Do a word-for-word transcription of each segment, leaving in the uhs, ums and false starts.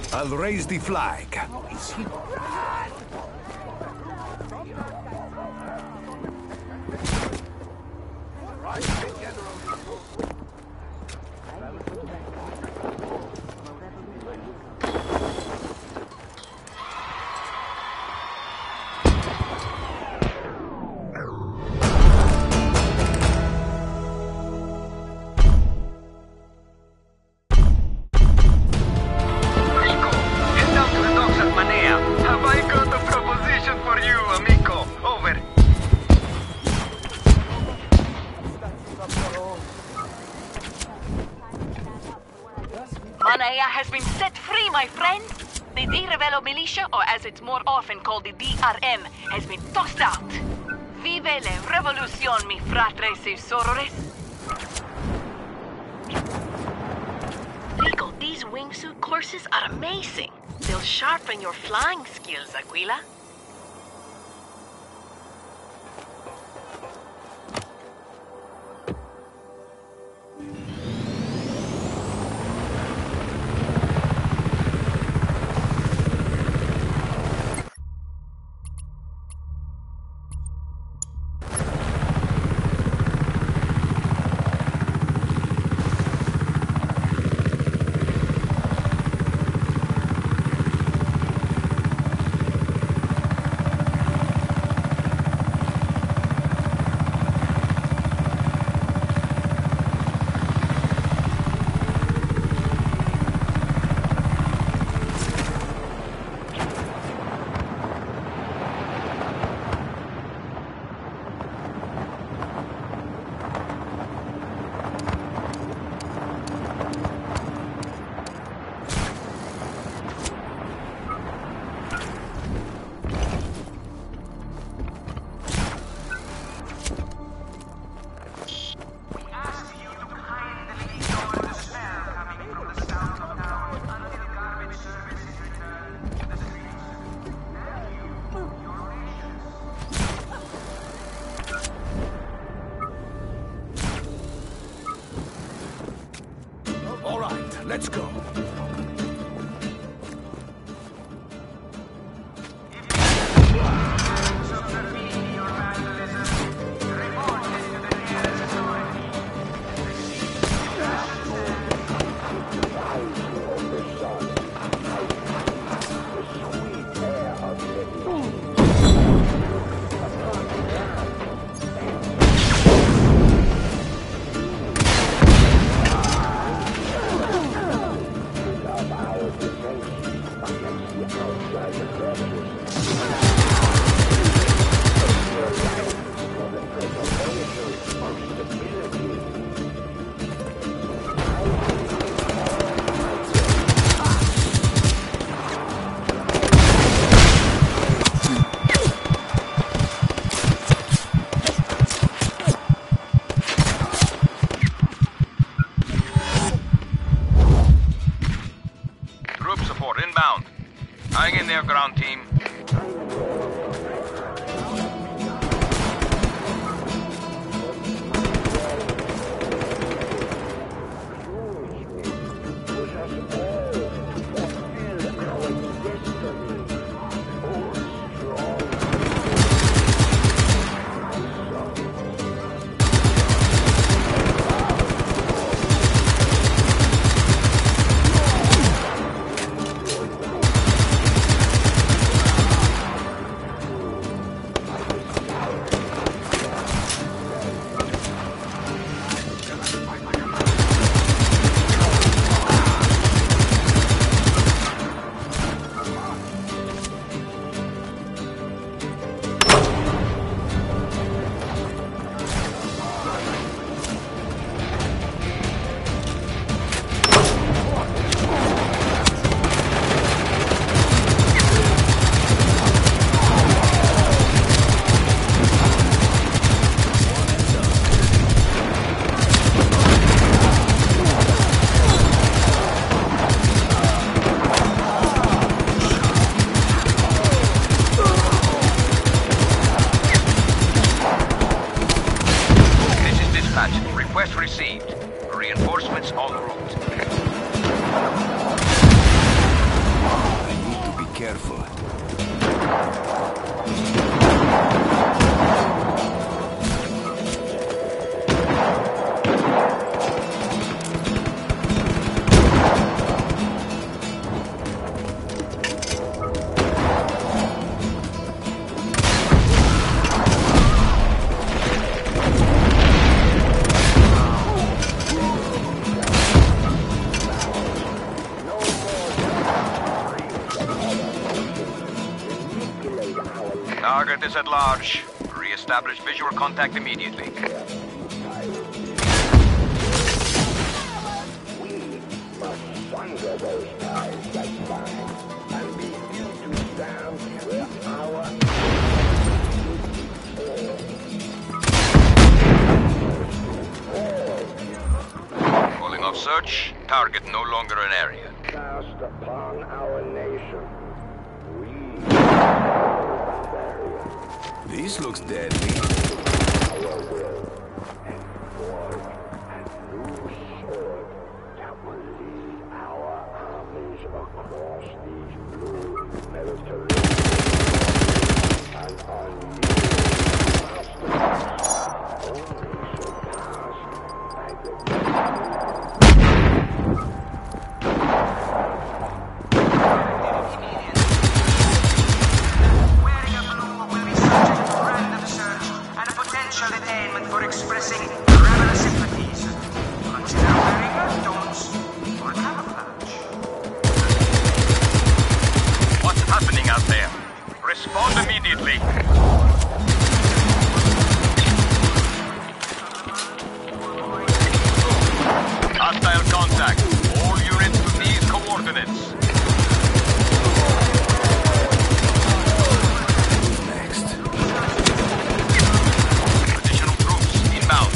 I'll raise the flag. Manaya has been set free, my friend. The Di Revello militia, or as it's more often called the D R M, has been tossed out. Vive la revolución, mi fratres y sorores. Rico, these wingsuit courses are amazing. They'll sharpen your flying skills, Aquila. Let's go. Inbound. Hang in there, ground team. Target is at large. Re-establish visual contact immediately. Calling off search. Target no longer an area. Cast upon our nation. We This looks deadly. our will and forge a new sword that will lead our armies across these blue Mediterranean and unleash masterpieces only surpassed by the Wearing a blue will be subject to random search and a potential detainment for expressing rebel sympathies. Consider wearing earthtones or camouflage. What's happening out there? Respond immediately. Hostile contact. All units to these coordinates. Next. Additional troops inbound.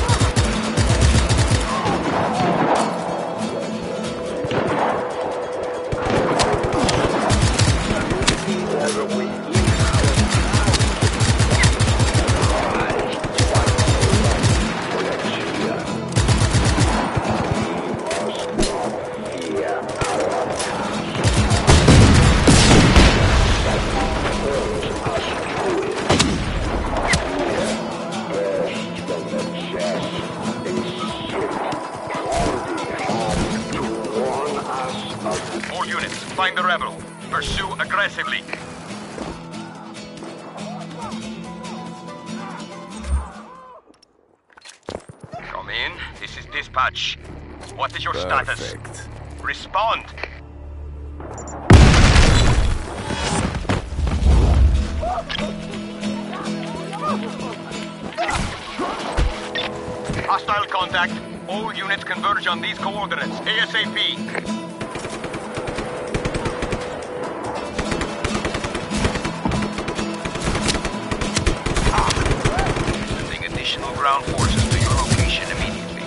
All units, find the rebel. Pursue aggressively. Come in. This is dispatch. What is your status? Perfect. Respond. Hostile contact. All units converge on these coordinates. ASAP. Sending additional ground forces to your location immediately.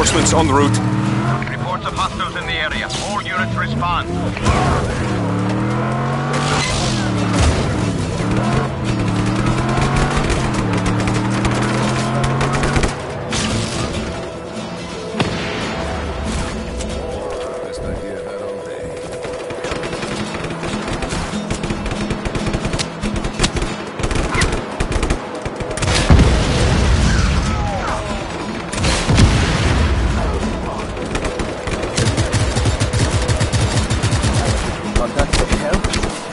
Reinforcements en route. Reports of hostiles in the area. All units respond. Best idea I've had all day. Contact for help.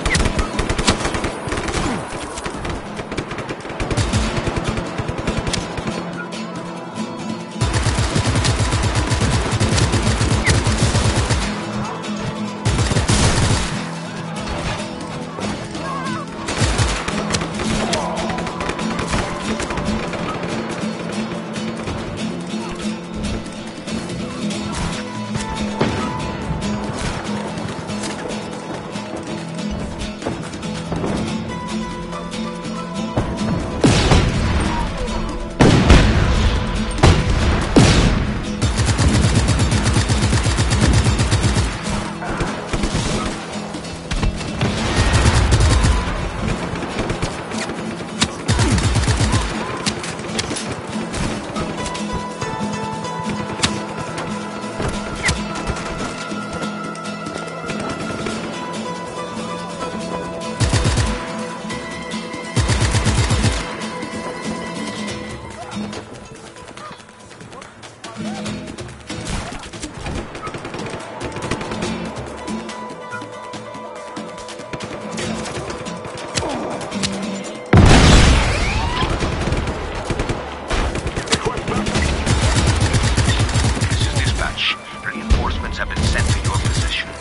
This is dispatch. Reinforcements have been sent to your position.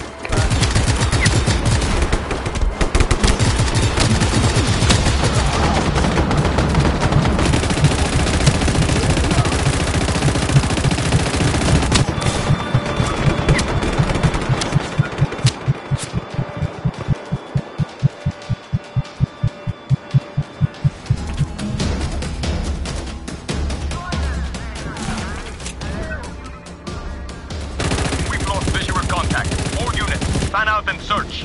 We've lost visual contact. All units, fan out and search.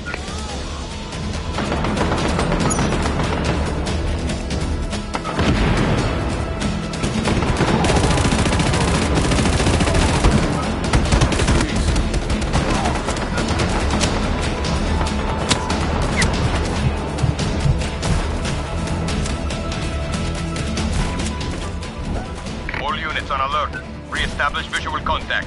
All units on alert. Re-establish visual contact.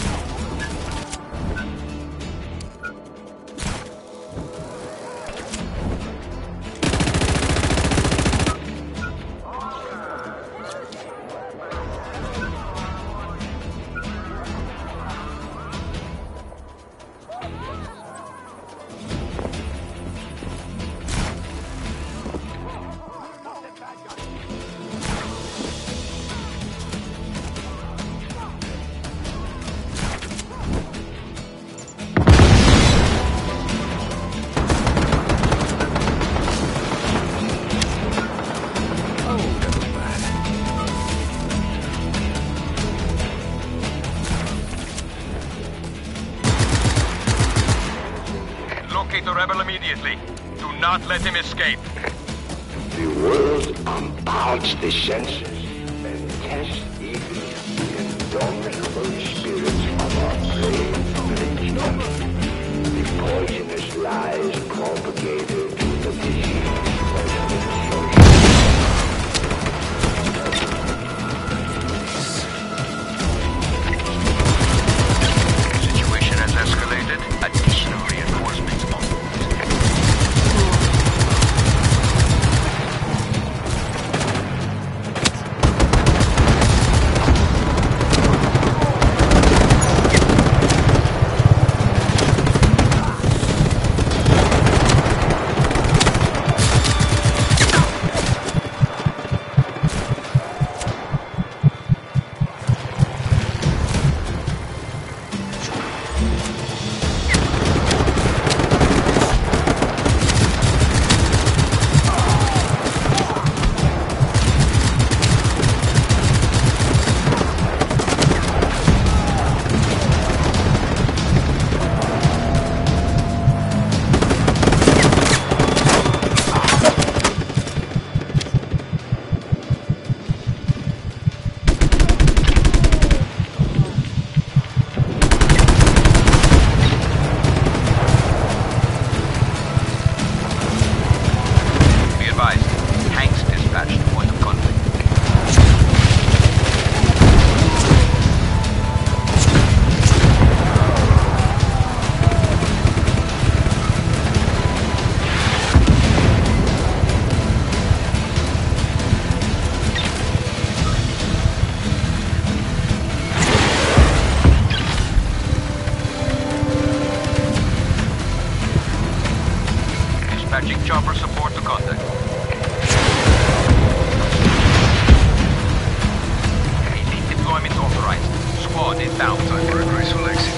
Locate the rebel immediately. Do not let him escape. The world unparts the senses and tests even the indomitable spirits of our brave religion. The poisonous lies propagated to the disease has been social. Situation has escalated. Additional reinforcements on route. Arranging chopper support to contact. Elite deployment authorized. Squad is down. Time for a graceful exit.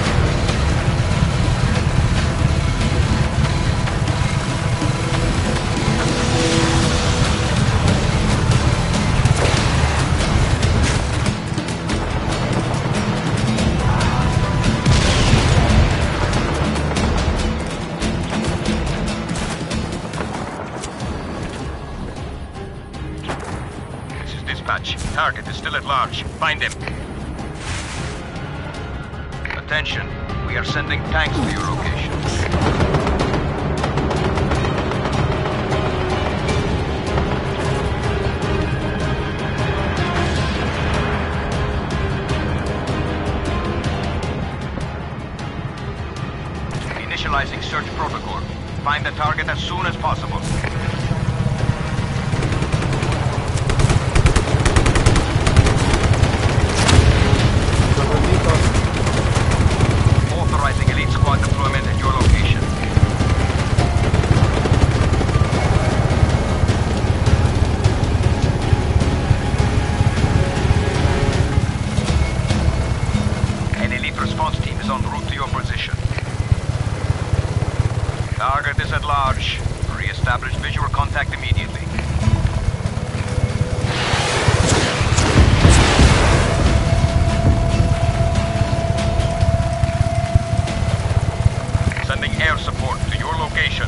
Target is still at large. Find him. Attention. We are sending tanks to your location. Initializing search protocol. Find the target as soon as possible. Authorizing elite squad deployment at your location. An elite response team is en route to your position. Target is at large. Re-establish visual contact immediately. Sending air support to your location.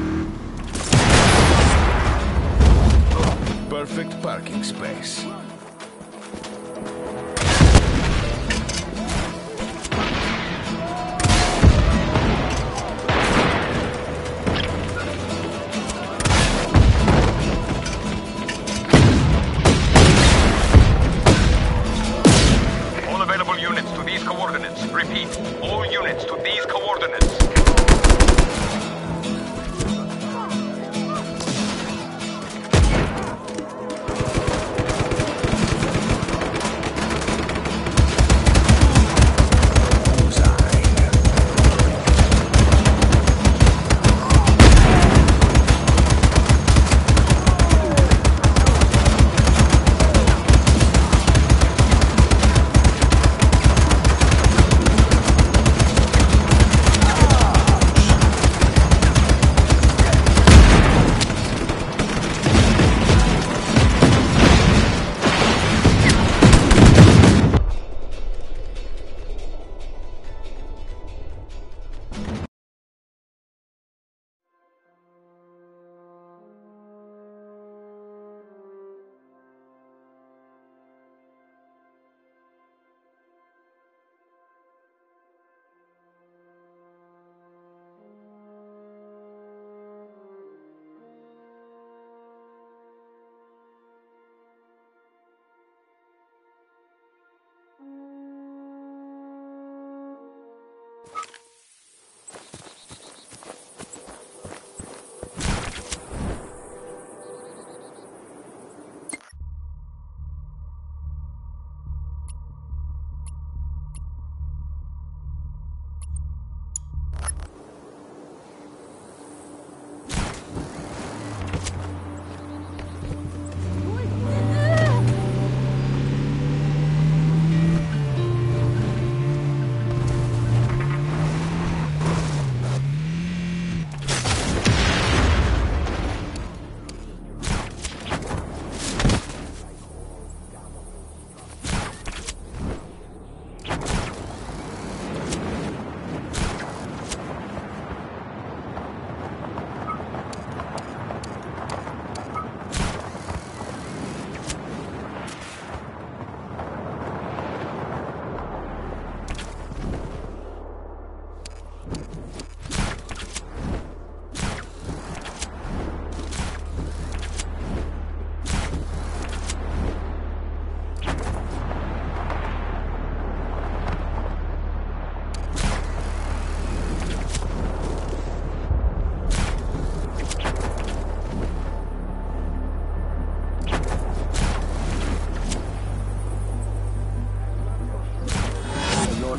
Perfect parking space.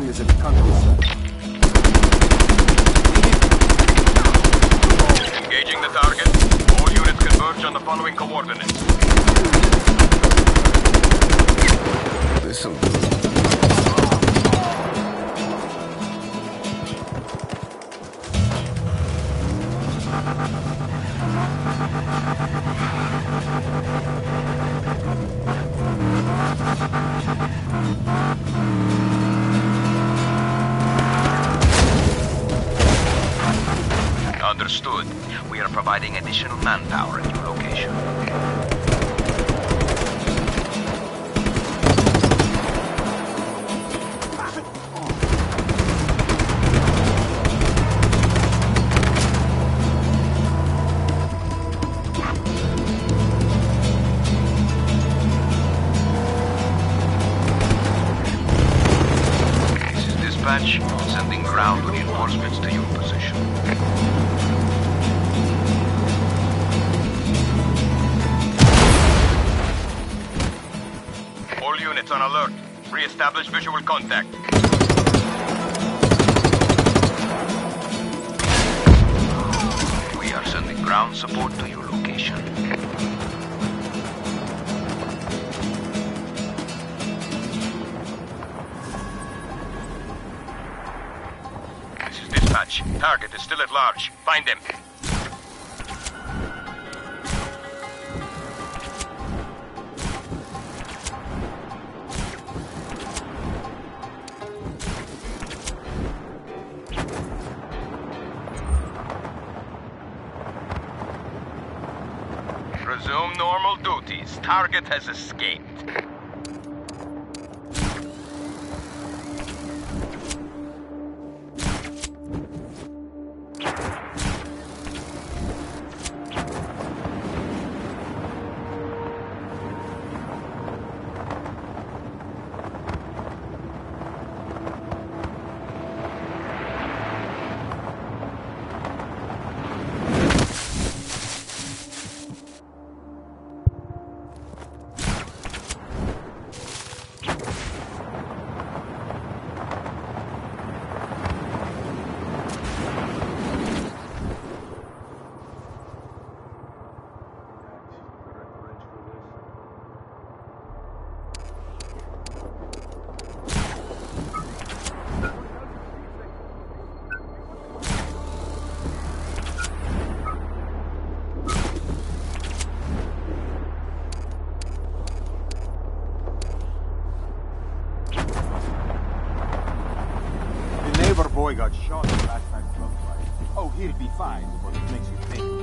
cognizant countryside. Engaging the target. All units converge on the following coordinates. This'll do. Understood. We are providing additional manpower at your location. This is dispatch, sending ground reinforcements to your position. All units on alert. Re-establish visual contact. We are sending ground support to your location. This is dispatch. Target is still at large. Find him. Resume normal duties. Target has escaped. Boy got shot in last night's drug fight. Oh, he'll be fine, but it makes you think.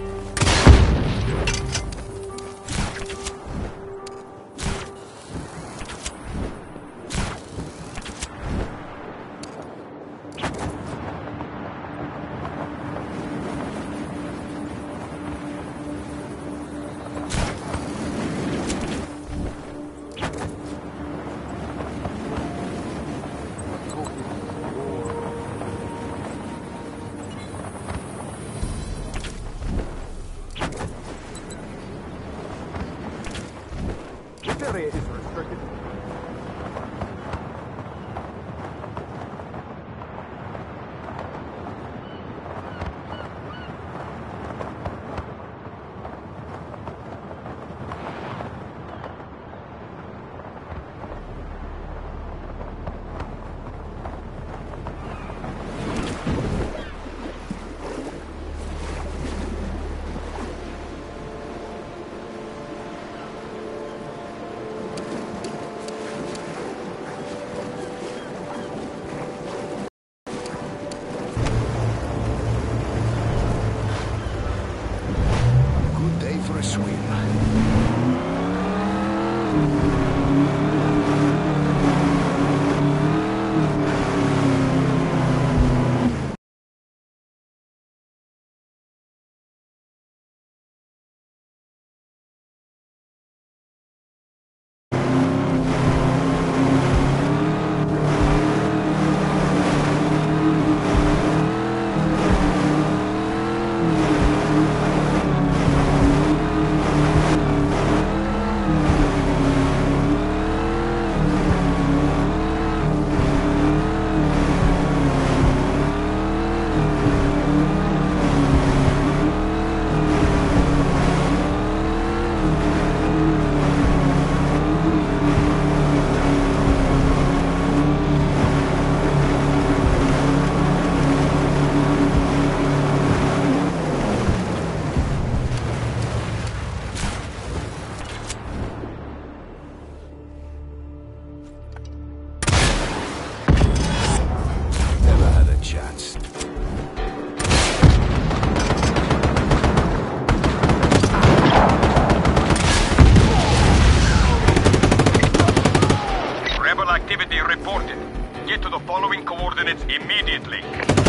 activity reported. Get to the following coordinates immediately.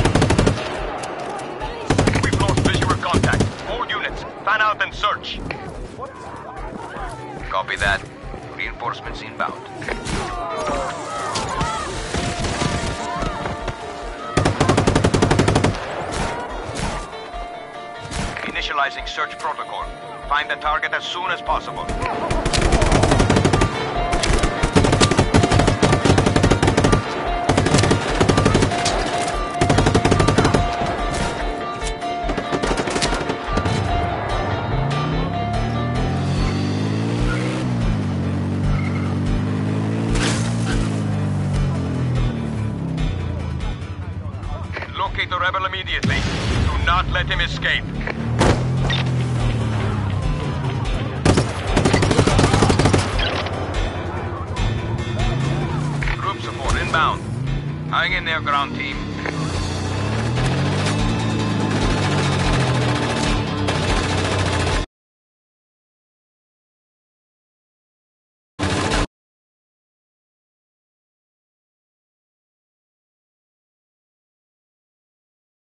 We've lost visual contact. All units, fan out and search. Copy that. Reinforcements inbound. Initializing search protocol. Find the target as soon as possible. Locate the rebel immediately. Do not let him escape. Group support inbound. Hang in there, ground team.